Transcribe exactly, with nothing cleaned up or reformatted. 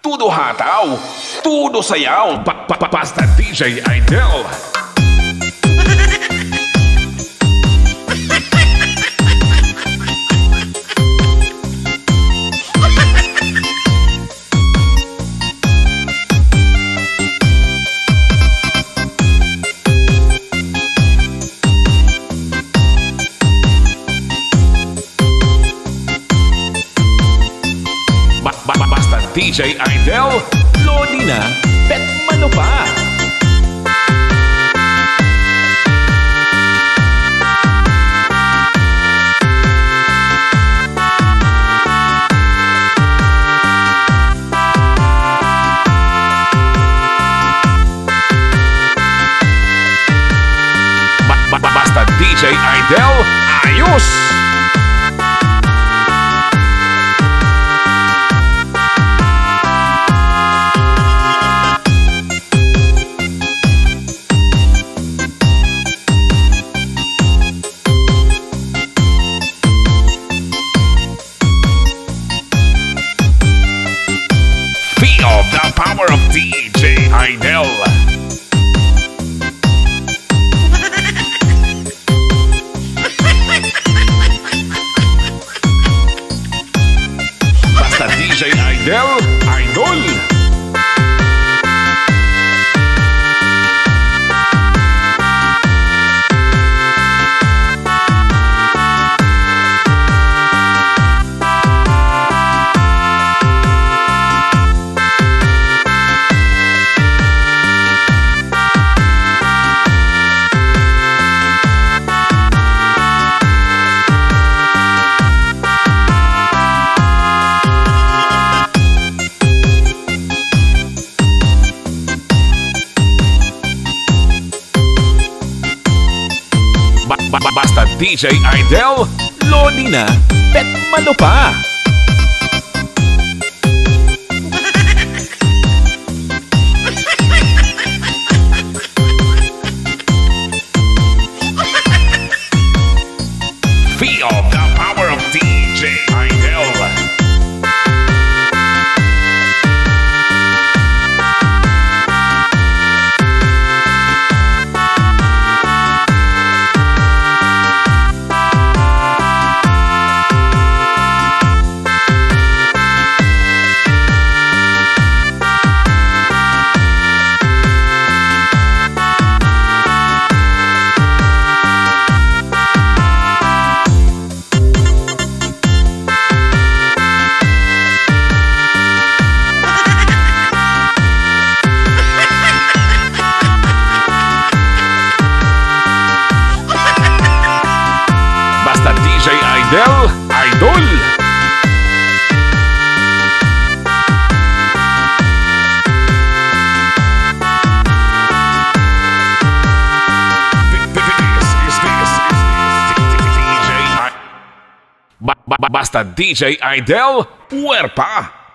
tudo hataw, tudo sayaw, pa pa pa basta D J Aidil. D J Aidil, lodi na, pet mano pa. Ba ba basta D J Aidil, ayos! Feel the power of D J Aidil. Basta D J Aidil, idol. Basta D J Aidil, lodi na, pet mano pa. Feel the power of D J Aidil. D J Aidil, idol. Basta D J Aidil, puwerpa.